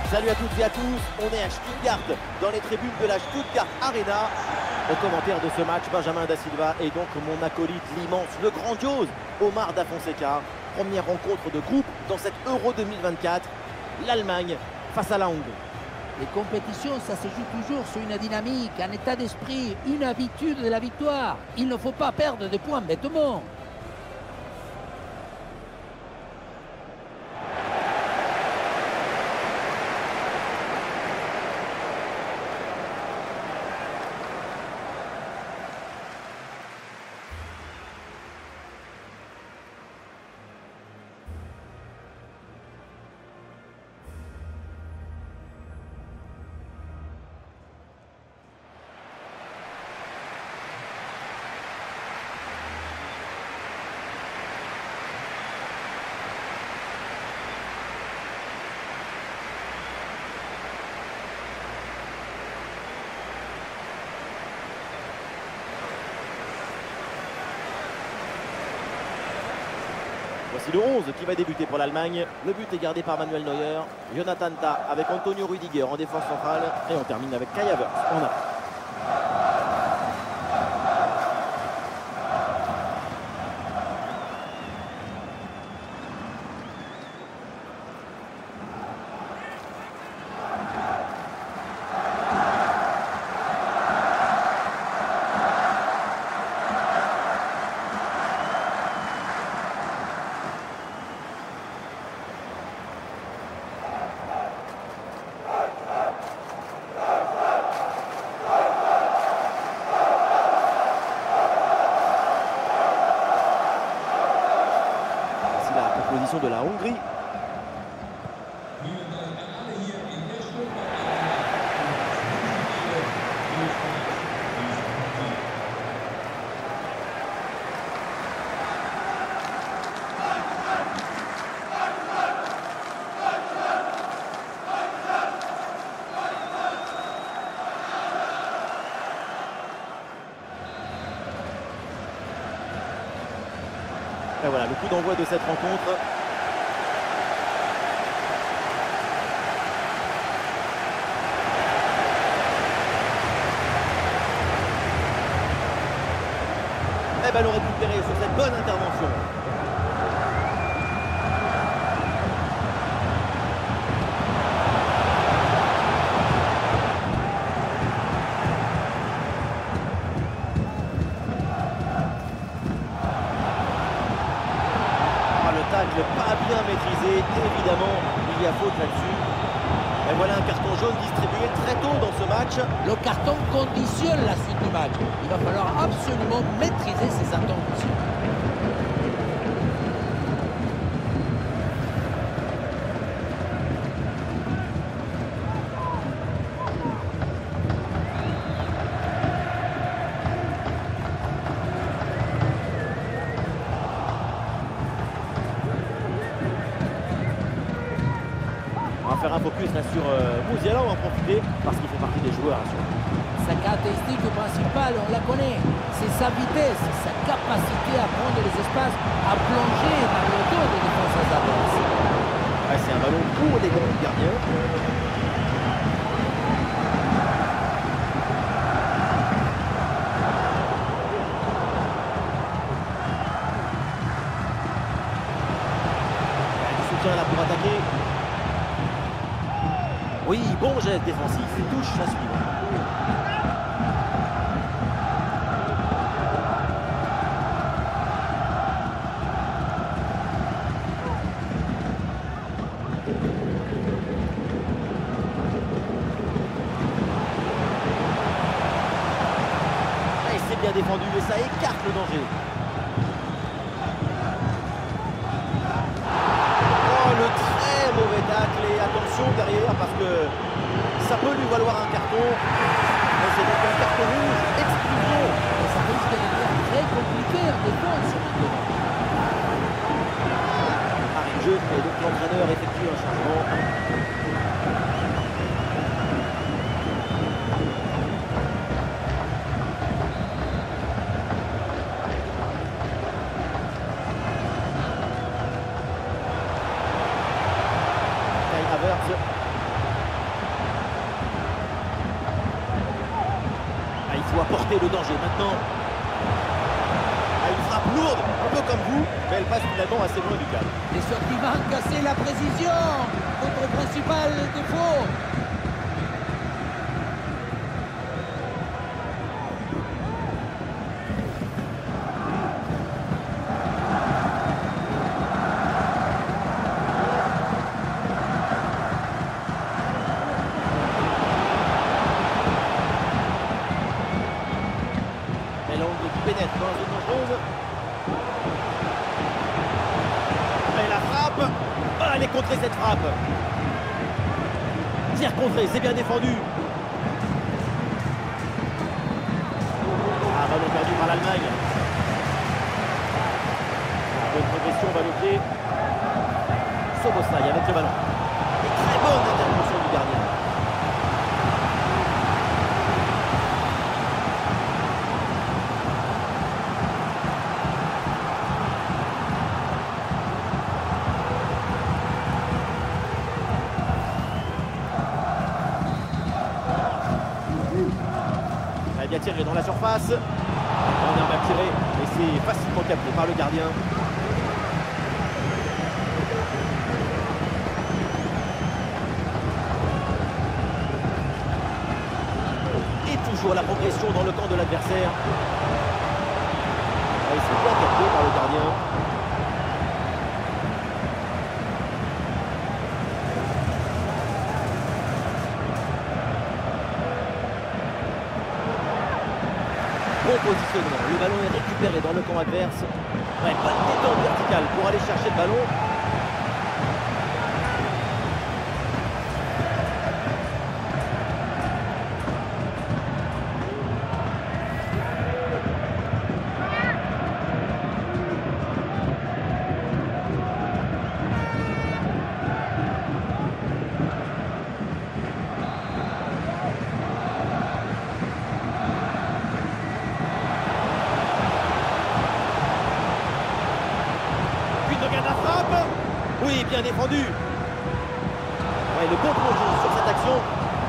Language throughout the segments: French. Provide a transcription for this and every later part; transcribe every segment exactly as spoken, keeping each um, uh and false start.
Salut à toutes et à tous, on est à Stuttgart, dans les tribunes de la Stuttgart Arena. Au commentaire de ce match, Benjamin Da Silva et donc mon acolyte, l'immense, le grandiose Omar Da Fonseca. Première rencontre de groupe dans cette Euro deux mille vingt-quatre, l'Allemagne face à la Hongrie. Les compétitions, ça se joue toujours sur une dynamique, un état d'esprit, une habitude de la victoire. Il ne faut pas perdre de points bêtement. Voici le onze qui va débuter pour l'Allemagne. Le but est gardé par Manuel Neuer. Jonathan Tah avec Antonio Rüdiger en défense centrale. Et on termine avec Kai Havertz en attaque. Position de la Hongrie. Et voilà le coup d'envoi de cette rencontre. Et ballon récupéré sur cette bonne intervention. Pas bien maîtrisé, évidemment il y a faute là-dessus. Et voilà un carton jaune distribué très tôt dans ce match. Le carton conditionne la suite du match. Il va falloir absolument maîtriser ses intentions. On va faire un focus là sur euh, Musiala, on va en profiter parce qu'il fait partie des joueurs. Sa caractéristique principale, on la connaît, c'est sa vitesse, sa capacité à prendre les espaces, à plonger dans le dos des défenseurs adverses. Ouais, c'est un ballon pour les grands gardiens. Du soutien là pour attaquer. Oui, bon geste défensif, touche à suivre. Et c'est bien défendu et ça écarte le danger. Mauvais tacle et attention derrière parce que ça peut lui valoir un carton. Mais c'est donc un carton rouge, exclusion. Et ça risque de devenir très compliqué en défense. Arrêt de jeu et donc l'entraîneur effectue un changement. Kai Havertz doit porter le danger maintenant. Ah, une frappe lourde, un peu comme vous, mais elle passe finalement assez loin du cadre. Les sorties manquent, c'est la précision. Notre principal défaut. Pénètre dans la zone dangereuse. Et la frappe. Ah, elle est contrée cette frappe. Tir contré, c'est bien défendu. Ah, ballon perdu par l'Allemagne. Bonne progression, va le pied. Szoboszlai avec le ballon. Et très bonne intervention du gardien. Bien tiré dans la surface. On a mal tiré et c'est facilement capté par le gardien. Et toujours la progression dans le camp de l'adversaire. Et c'est bien capté par le gardien. Bon positionnement, le ballon est récupéré dans le camp adverse. Ouais, pas de détente verticale pour aller chercher le ballon. Oui, bien défendu. Ouais, le bon plongeon sur cette action.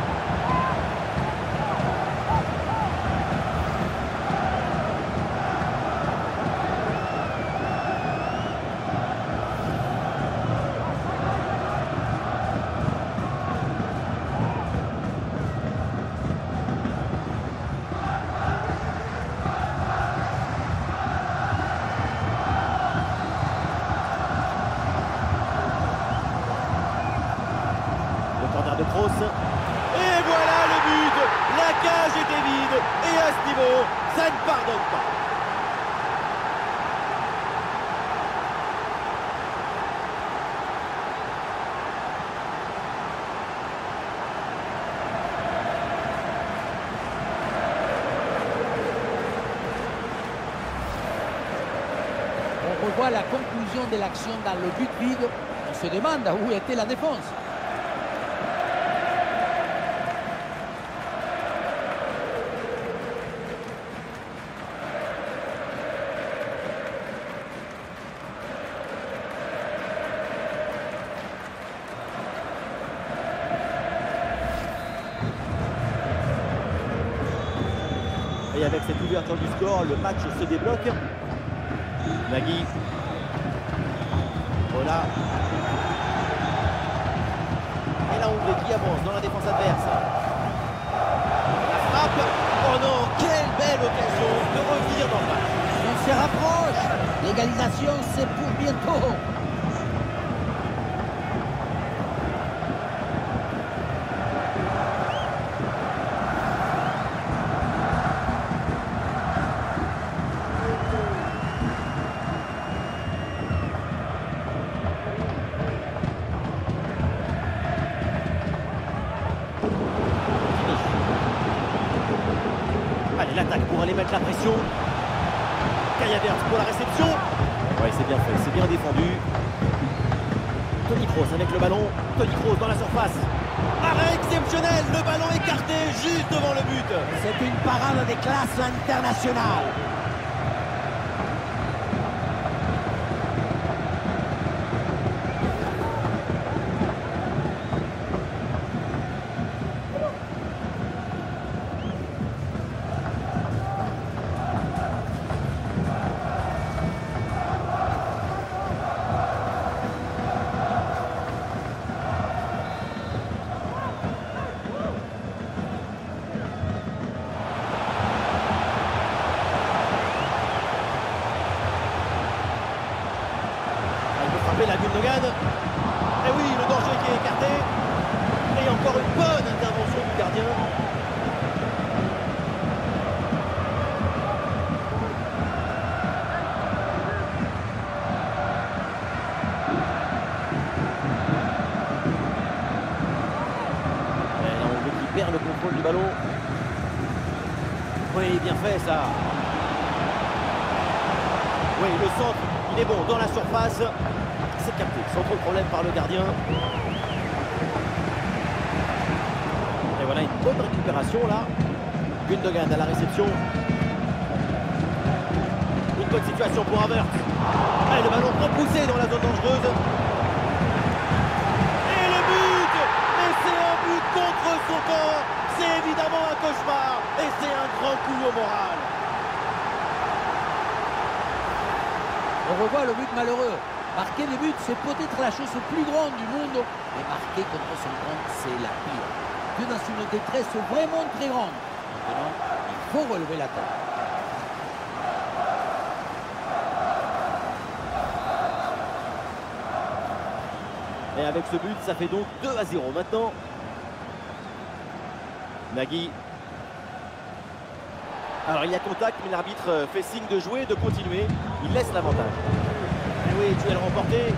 De Kroos. Et voilà le but. La cage était vide. Et à ce niveau, ça ne pardonne pas. On revoit la conclusion de l'action dans le but vide. On se demande où était la défense. Et avec cette ouverture du score, le match se débloque. Nagui. Voilà. Et la Hongrie qui avance dans la défense adverse. La frappe. Oh non, quelle belle occasion de revenir dans le match. On se rapproche. L'égalisation, c'est pour bientôt. Allez, l'attaque pour aller mettre la pression. Kaya pour la réception. Ouais, c'est bien fait, c'est bien défendu. Toni Kroos avec le ballon. Toni Kroos dans la surface. Arrêt exceptionnel, le ballon écarté juste devant le but. C'est une parade de classe internationale. Gundogan. Et oui, le danger qui est écarté. Et encore une bonne intervention du gardien. Et là, on veut qu'il perd le contrôle du ballon. Oui, bien fait ça. Oui, le centre, il est bon dans la surface. C'est capté sans trop de problème par le gardien. Et voilà une bonne récupération là. Gundogan à la réception. Une bonne situation pour Havertz. Et le ballon repoussé dans la zone dangereuse. Et le but! Et c'est un but contre son corps. C'est évidemment un cauchemar. Et c'est un grand coup au moral. On revoit le but malheureux. Marquer des buts, c'est peut-être la chose plus grande du monde, mais marquer contre son compte, c'est la pire. Que dans une détresse vraiment très grande. Maintenant, il faut relever la tête. Et avec ce but, ça fait donc deux à zéro maintenant. Nagui. Alors il y a contact, mais l'arbitre fait signe de jouer, de continuer. Il laisse l'avantage. Et oui, duel remporté.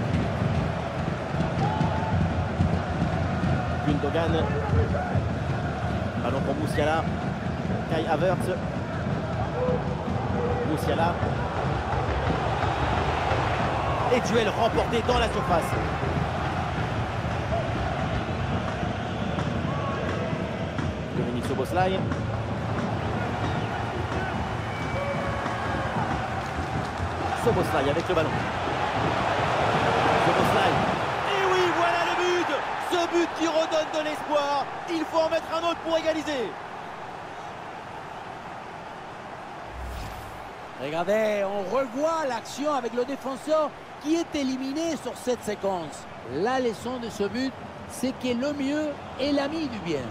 Gundogan. Ballon pour Musiala. Kai Havertz. Musiala. Et duel remporté dans la surface. Dominique Szoboszlai. Szoboszlai avec le ballon. Szoboszlai. Et oui, voilà le but. Ce but qui redonne de l'espoir. Il faut en mettre un autre pour égaliser. Regardez, on revoit l'action avec le défenseur qui est éliminé sur cette séquence. La leçon de ce but, c'est que le mieux est l'ami du bien.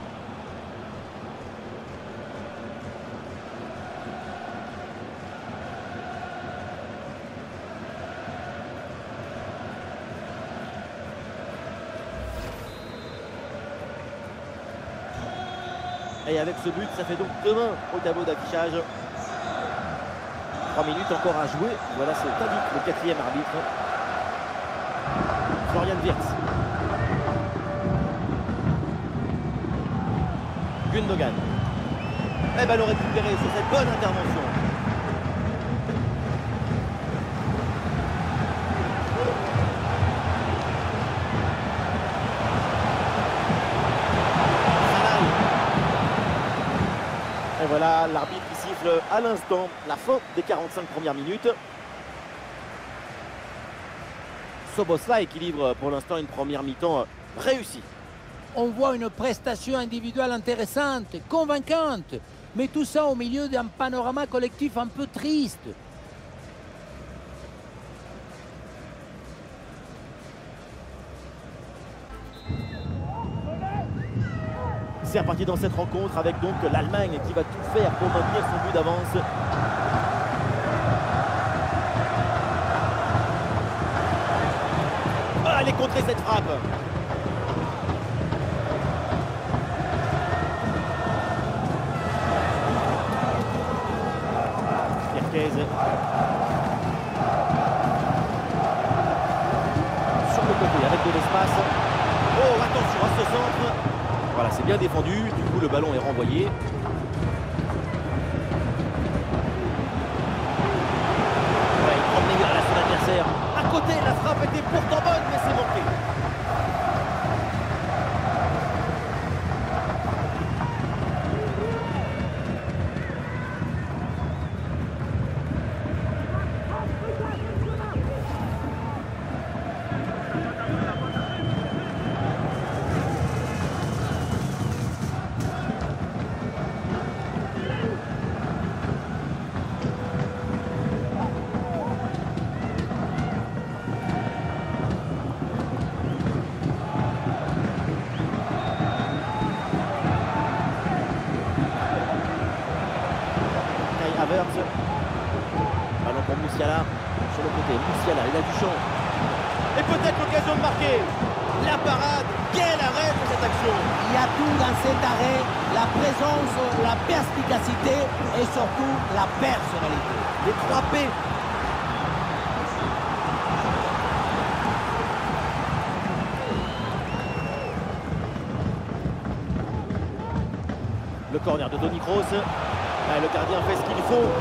Et avec ce but, ça fait donc deux un au tableau d'affichage. Trois minutes encore à jouer. Voilà ce qu'indique le quatrième arbitre. Florian Wirtz. Gundogan. Et ballon récupéré sur cette bonne intervention. Et voilà l'arbitre qui siffle à l'instant la fin des quarante-cinq premières minutes. Szoboszlai équilibre pour l'instant une première mi-temps réussie. On voit une prestation individuelle intéressante, convaincante, mais tout ça au milieu d'un panorama collectif un peu triste. C'est reparti dans cette rencontre avec donc l'Allemagne qui va tout faire pour maintenir son but d'avance. Ah, allez contrer cette frappe. Kerkez. Sur le côté avec de l'espace. Oh, attention à ce centre. Voilà, c'est bien défendu, du coup le ballon est renvoyé. Ouais, il promenait à la son adversaire. À côté, la frappe était pourtant bonne, mais c'est manqué. Havertz. Ballon pour Musiala. Sur le côté, Musiala, il a du champ. Et peut-être l'occasion de marquer. La parade, quel arrêt pour cette action. Il y a tout dans cet arrêt, la présence, la perspicacité et surtout la personnalité. Les trois P. Le corner de Toni Kroos. Ah, le gardien fait ce qu'il faut.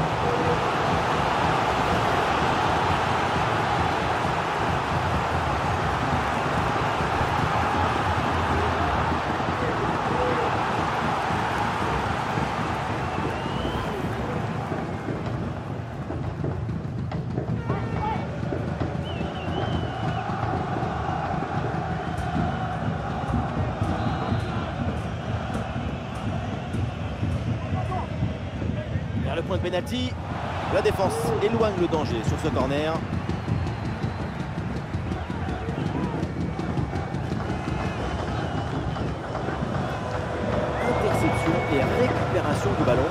Le point de pénalty, la défense éloigne le danger sur ce corner. Interception et récupération du ballon.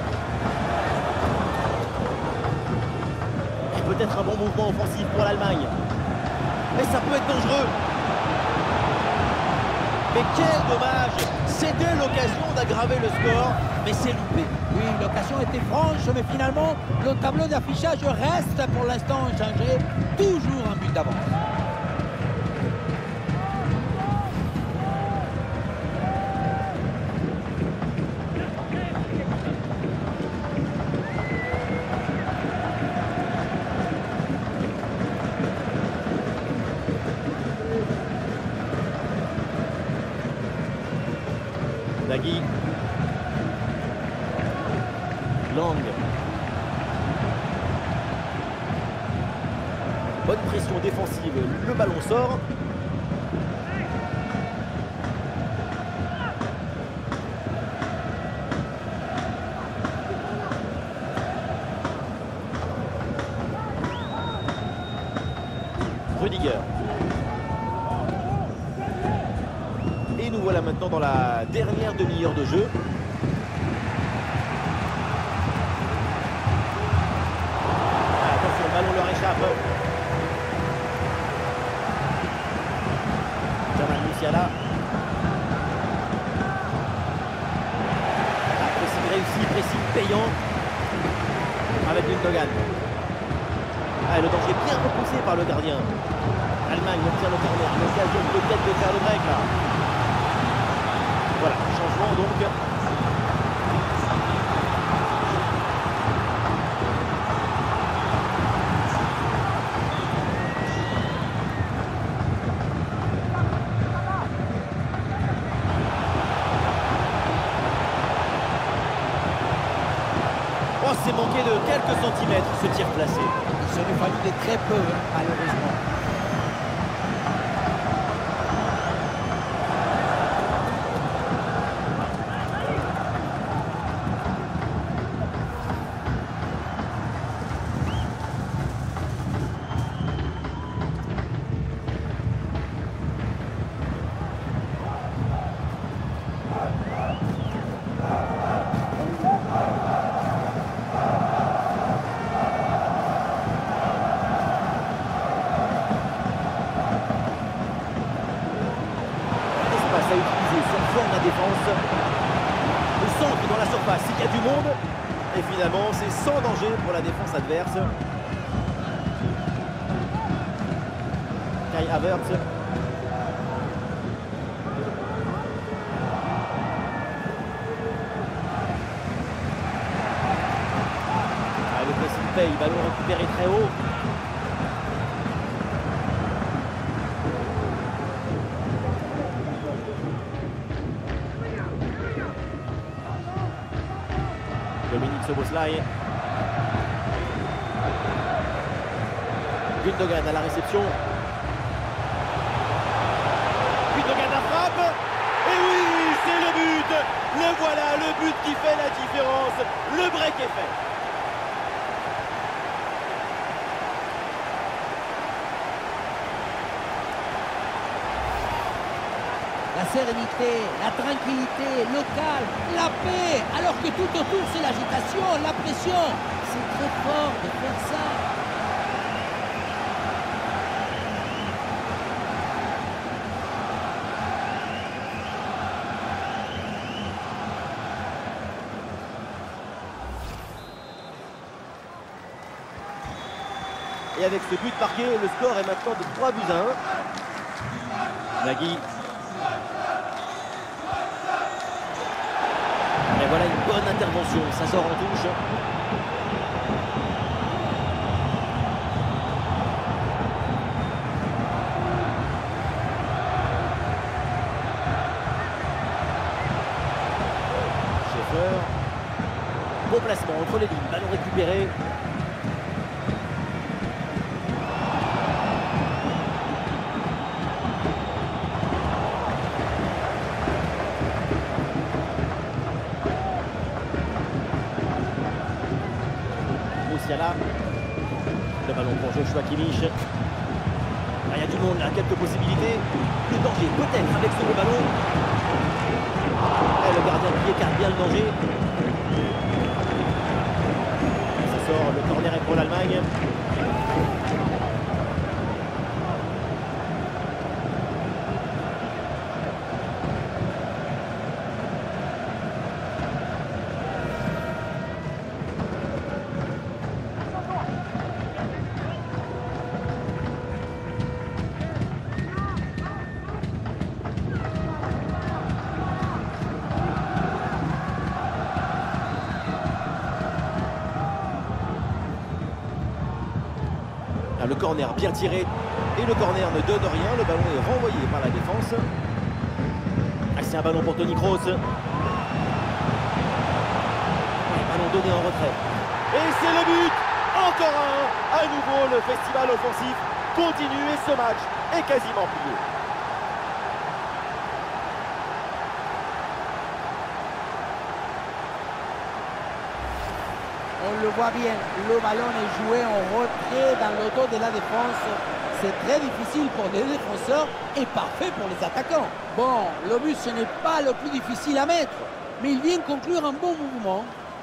Et peut-être un bon mouvement offensif pour l'Allemagne. Mais ça peut être dangereux. Mais quel dommage! C'était l'occasion d'aggraver le score, mais c'est loupé. Oui, l'occasion était franche, mais finalement, le tableau d'affichage reste pour l'instant inchangé. Toujours un but d'avance. Nagui. Lang. Bonne pression défensive, le ballon sort. Rudiger. Et nous voilà maintenant dans la dernière demi-heure de jeu. Le ballon leur échappe. Jamal Musiala. La pressing réussi, pressing payant. Avec Gundogan. Ah, le danger bien repoussé par le gardien. L'Allemagne obtient le corner. L'occasion peut-être de faire le break là. Voilà, changement donc. Oh, c'est manqué de quelques centimètres ce tir placé. Il se lui fallu de très peu, malheureusement. À utiliser son forme la défense. Le centre dans la surface, il y a du monde. Et finalement, c'est sans danger pour la défense adverse. Kai Havertz. Ah, le pressing paye, ballon récupéré très haut. Dominique Szoboszlai. Gundogan à la réception. Gundogan à frappe. Et oui, c'est le but. Le voilà, le but qui fait la différence. Le break est fait. La sérénité, la tranquillité, le calme, la paix, alors que tout autour c'est l'agitation, la pression. C'est très fort de faire ça. Et avec ce but marqué, le score est maintenant de trois buts à un. Nagui. Et voilà une bonne intervention, ça sort en touche. Schaeffer. Bon placement entre les lignes, ballon récupéré. Là. Le ballon pour Joshua Kimmich. Ah, il y a du monde là, quelques possibilités. Le danger peut-être avec ce ballon. Et le gardien qui écarte bien le danger. Ça sort, le corner est pour l'Allemagne. Le corner bien tiré et le corner ne donne rien, le ballon est renvoyé par la défense. Ah, c'est un ballon pour Toni Kroos. Ballon donné en retrait. Et c'est le but. Encore un. À nouveau le festival offensif continue et ce match est quasiment plié. On le voit bien, le ballon est joué en retrait dans le dos de la défense. C'est très difficile pour les défenseurs et parfait pour les attaquants. Bon, le but ce n'est pas le plus difficile à mettre, mais il vient conclure un bon mouvement.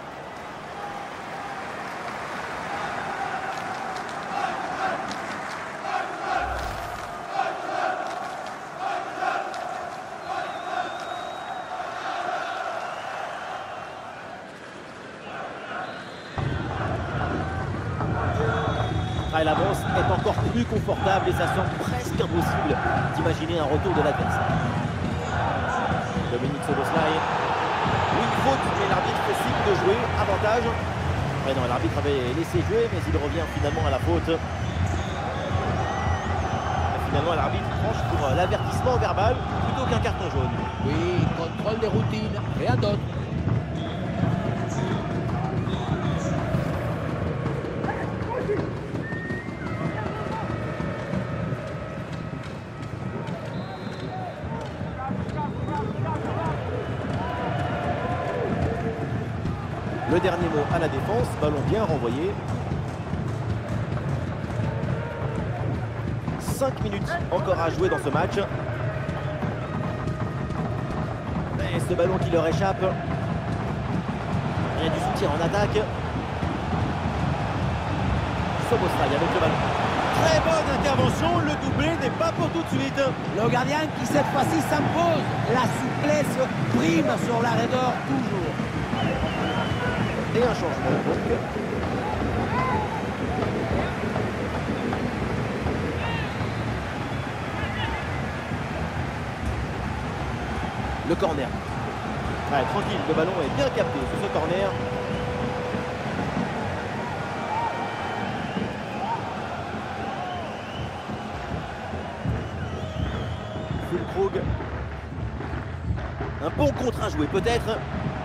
Et l'avance est encore plus confortable et ça semble presque impossible d'imaginer un retour de l'adversaire. Dominique Szoboszlai. Oui, faute, mais l'arbitre fait signe de jouer. Avantage. Mais non, l'arbitre avait laissé jouer, mais il revient finalement à la faute. Et finalement, l'arbitre tranche pour l'avertissement verbal plutôt qu'un carton jaune. Oui, contrôle des routines, rien d'autre. Le dernier mot à la défense, ballon bien renvoyé. cinq minutes encore à jouer dans ce match. Et ce ballon qui leur échappe. Il y a du soutien en attaque. Szoboszlai avec le ballon. Très bonne intervention, le doublé n'est pas pour tout de suite. Le gardien qui cette fois-ci s'impose. La souplesse prime sur la raideur toujours. Et un changement donc. Le corner. Ouais, tranquille, le ballon est bien capté sur ce corner. Füllkrug. Un bon contre à jouer peut-être.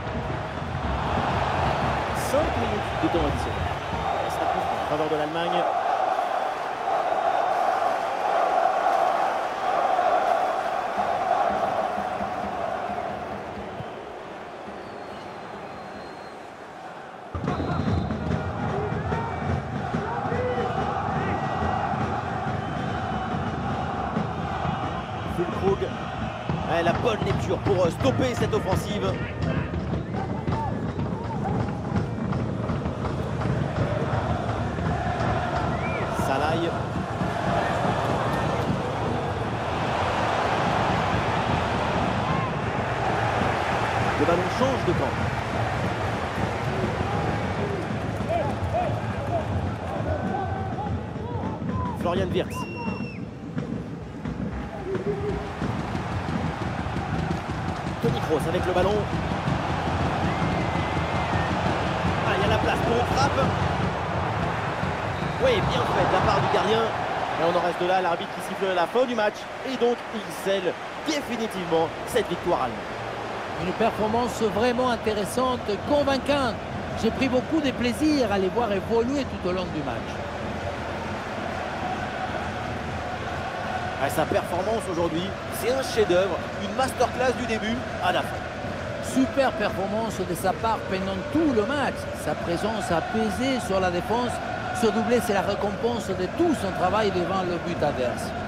cinq minutes de temps additionnel. Et ça couvre en faveur de l'Allemagne. Füllkrug. Ouais, la bonne lecture pour stopper cette offensive. Salai. Le ballon change de camp. Florian Wirtz. Toni Kroos avec le ballon. Ah, il y a la place pour une frappe. Oui, bien fait de la part du gardien. Et on en reste là, l'arbitre qui siffle la fin du match. Et donc, il scelle définitivement cette victoire allemande. Une performance vraiment intéressante, convaincante. J'ai pris beaucoup de plaisir à les voir évoluer tout au long du match. Ah, sa performance aujourd'hui, c'est un chef-d'œuvre, une masterclass du début à la fin. Super performance de sa part pendant tout le match. Sa présence apaisée sur la défense. Ce doublé, c'est la récompense de tout son travail devant le but adverse.